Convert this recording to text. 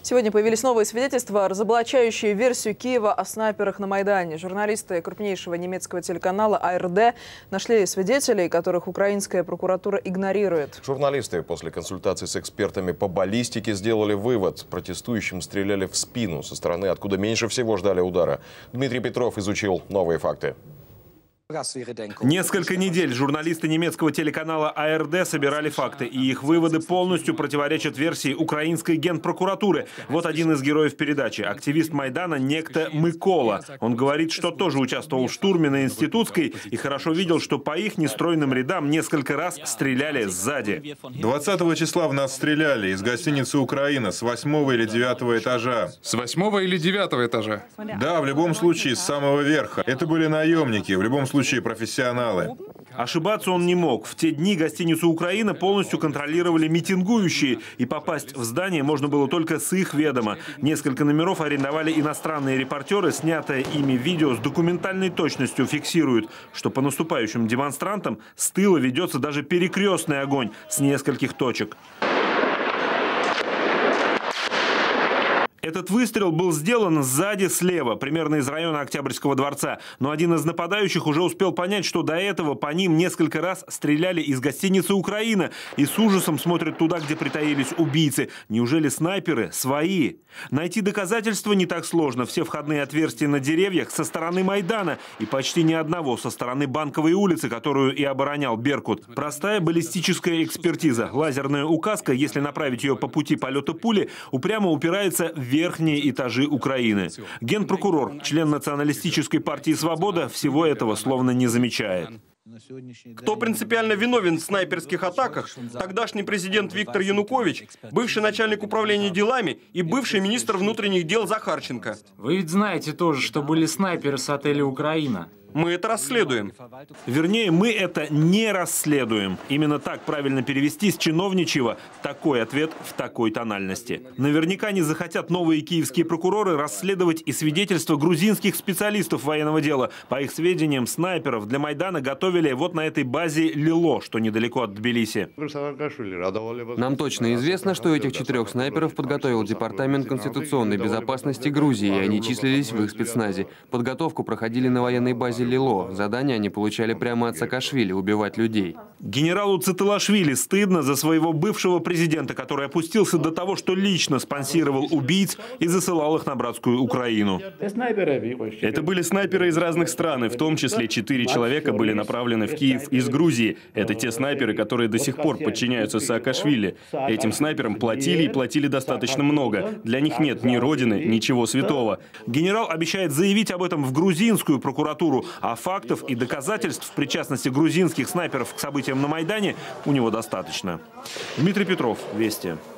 Сегодня появились новые свидетельства, разоблачающие версию Киева о снайперах на Майдане. Журналисты крупнейшего немецкого телеканала АРД нашли свидетелей, которых украинская прокуратура игнорирует. Журналисты после консультации с экспертами по баллистике сделали вывод. Протестующим стреляли в спину со стороны, откуда меньше всего ждали удара. Дмитрий Петров изучил новые факты. Несколько недель журналисты немецкого телеканала АРД собирали факты, и их выводы полностью противоречат версии украинской генпрокуратуры. Вот один из героев передачи – активист Майдана некто Микола. Он говорит, что тоже участвовал в штурме на Институтской и хорошо видел, что по их нестройным рядам несколько раз стреляли сзади. 20 числа в нас стреляли из гостиницы «Украина» с 8 или 9 этажа. С 8 или 9 этажа? Да, в любом случае с самого верха. Это были наемники, в любом случае профессионалы. Ошибаться он не мог. В те дни гостиницу «Украина» полностью контролировали митингующие, и попасть в здание можно было только с их ведома. Несколько номеров арендовали иностранные репортеры. Снятое ими видео с документальной точностью фиксирует, что по наступающим демонстрантам с тыла ведется даже перекрестный огонь с нескольких точек. Этот выстрел был сделан сзади слева, примерно из района Октябрьского дворца. Но один из нападающих уже успел понять, что до этого по ним несколько раз стреляли из гостиницы «Украина». И с ужасом смотрят туда, где притаились убийцы. Неужели снайперы свои? Найти доказательства не так сложно. Все входные отверстия на деревьях со стороны Майдана. И почти ни одного со стороны Банковой улицы, которую и оборонял Беркут. Простая баллистическая экспертиза. Лазерная указка, если направить ее по пути полета пули, упрямо упирается в верхние этажи Украины. Генпрокурор, член националистической партии «Свобода», всего этого словно не замечает. Кто принципиально виновен в снайперских атаках? Тогдашний президент Виктор Янукович, бывший начальник управления делами и бывший министр внутренних дел Захарченко. Вы ведь знаете тоже, что были снайперы с отеля «Украина». Мы это расследуем. Вернее, мы это не расследуем. Именно так правильно перевести с чиновничьего такой ответ в такой тональности. Наверняка не захотят новые киевские прокуроры расследовать и свидетельства грузинских специалистов военного дела. По их сведениям, снайперов для Майдана готовили вот на этой базе Лило, что недалеко от Тбилиси. Нам точно известно, что этих 4 снайперов подготовил Департамент конституционной безопасности Грузии, и они числились в их спецназе. Подготовку проходили на военной базе Лило. Задания они получали прямо от Саакашвили – убивать людей. Генералу Циталашвили стыдно за своего бывшего президента, который опустился до того, что лично спонсировал убийц и засылал их на братскую Украину. Это были снайперы из разных стран, и в том числе 4 человека были направлены в Киев из Грузии. Это те снайперы, которые до сих пор подчиняются Саакашвили. Этим снайперам платили и платили достаточно много. Для них нет ни родины, ничего святого. Генерал обещает заявить об этом в грузинскую прокуратуру, а фактов и доказательств причастности грузинских снайперов к событиям на Майдане у него достаточно. Дмитрий Петров, Вести.